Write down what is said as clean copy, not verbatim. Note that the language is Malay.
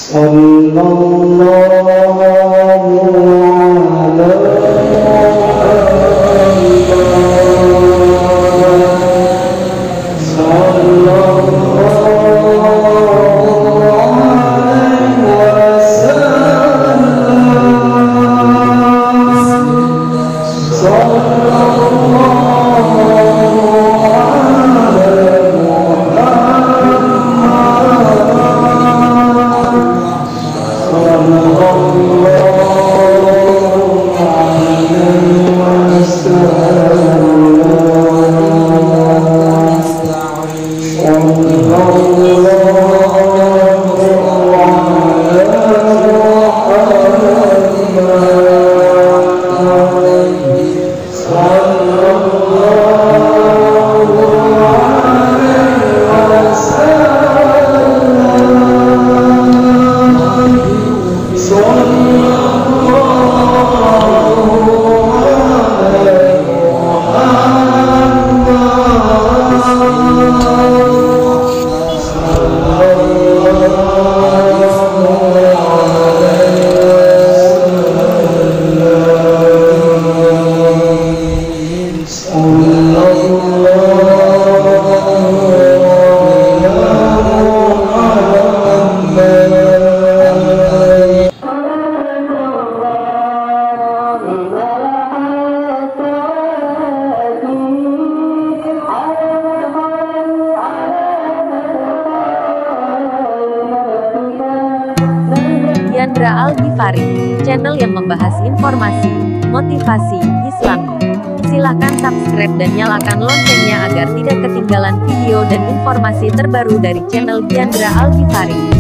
Diandra Al-Ghifari, channel yang membahas informasi, motivasi, Islami. Silahkan subscribe dan nyalakan loncengnya agar tidak ketinggalan video dan informasi terbaru dari channel Diandra Al-Ghifari.